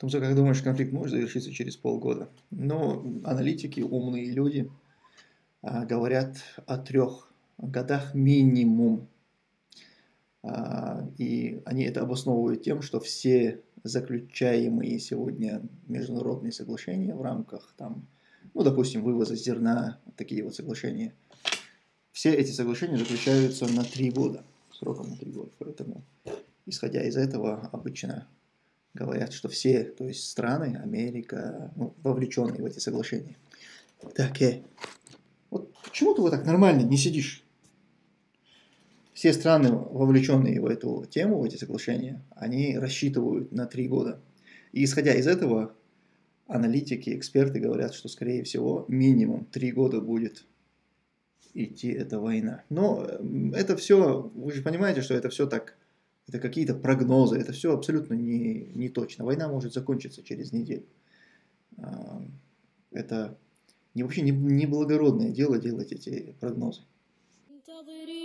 Томсо, как думаешь, конфликт может завершиться через полгода? Но аналитики, умные люди говорят о 3 годах минимум. И они это обосновывают тем, что все заключаемые сегодня международные соглашения в рамках, там, ну, допустим, вывоза зерна, такие вот соглашения, все эти соглашения заключаются на 3 года, сроком на 3 года. Поэтому, исходя из этого, обычно говорят, что все, то есть страны, Америка, ну, вовлеченные в эти соглашения. Так, вот почему ты вот так нормально не сидишь? Все страны, вовлеченные в эту тему, в эти соглашения, они рассчитывают на 3 года. И исходя из этого, аналитики, эксперты говорят, что, скорее всего, минимум 3 года будет идти эта война. Но это все, вы же понимаете, что это все так, это какие-то прогнозы, это все абсолютно не точно. Война может закончиться через неделю. Это вообще не благородное дело делать эти прогнозы.